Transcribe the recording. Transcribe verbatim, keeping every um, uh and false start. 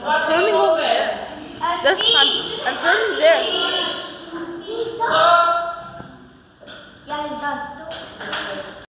Filming over there. This I'm, I'm filming there. Yeah, he's done.